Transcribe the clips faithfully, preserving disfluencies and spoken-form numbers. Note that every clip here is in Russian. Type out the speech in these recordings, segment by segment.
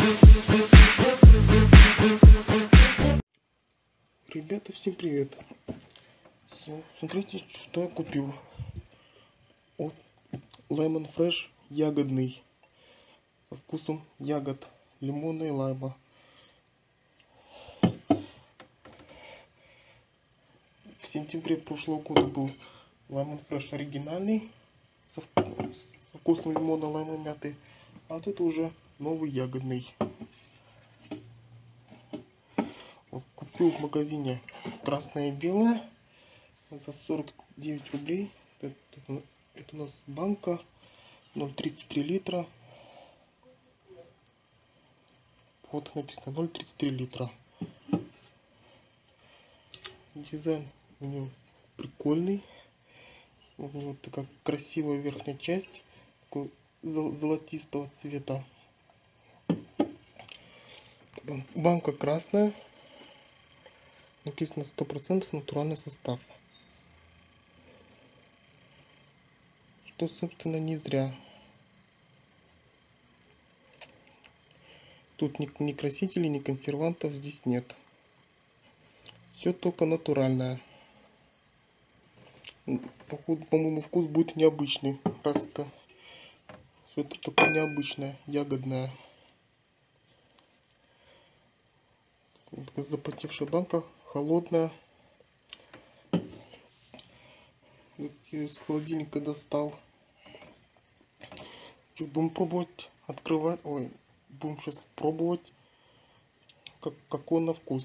Ребята, всем привет! Смотрите, что я купил. Вот Lemon Fresh ягодный, со вкусом ягод, лимона и лайма. В сентябре прошлого года был Lemon Fresh оригинальный, со, со вкусом лимона, лайма и мяты. А вот это уже новый ягодный. Вот, купил в магазине красное и белое за сорок девять рублей. Это, это, это у нас банка ноль тридцать три литра. Вот написано ноль тридцать три литра. Дизайн у него прикольный. Вот такая красивая верхняя часть, такой золотистого цвета. Банка красная. Написано сто процентов натуральный состав. Что, собственно, не зря. Тут ни, ни красителей, ни консервантов здесь нет. Все только натуральное. Походу, по-моему, вкус будет необычный, раз это что-то такое необычное, ягодное. Запотевшая банка, холодная. Я ее из холодильника достал. Что, будем пробовать открывать. Ой, будем сейчас пробовать, как, какой он на вкус.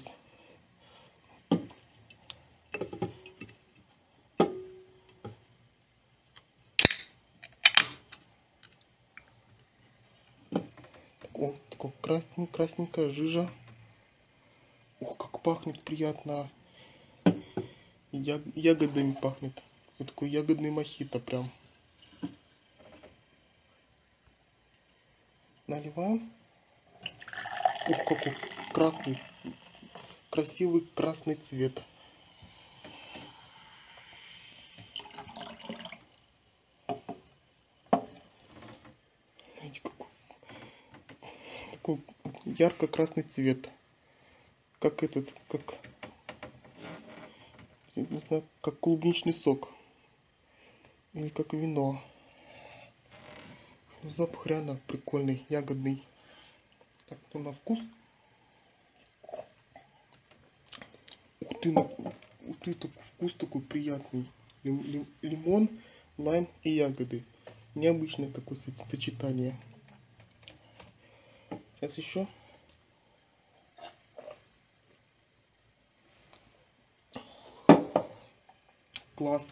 О, такой красненькая, красненькая жижа. Ух, как пахнет приятно. Я, ягодами пахнет. Вот такой ягодный мохито прям. Наливаем. Ух, какой красный. Красивый красный цвет. Видите, какой, такой ярко-красный цвет. Как этот, как, не знаю, как клубничный сок. Или как вино. Запах реально прикольный, ягодный. Так, ну на вкус. Ух ты, ух ты, такой вкус такой приятный. Лим, лим, лимон, лайм и ягоды. Необычное такое сочетание. Сейчас еще. Класс.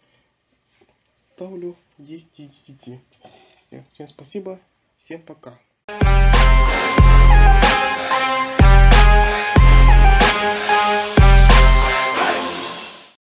Ставлю десять из десяти. Всем спасибо. Всем пока.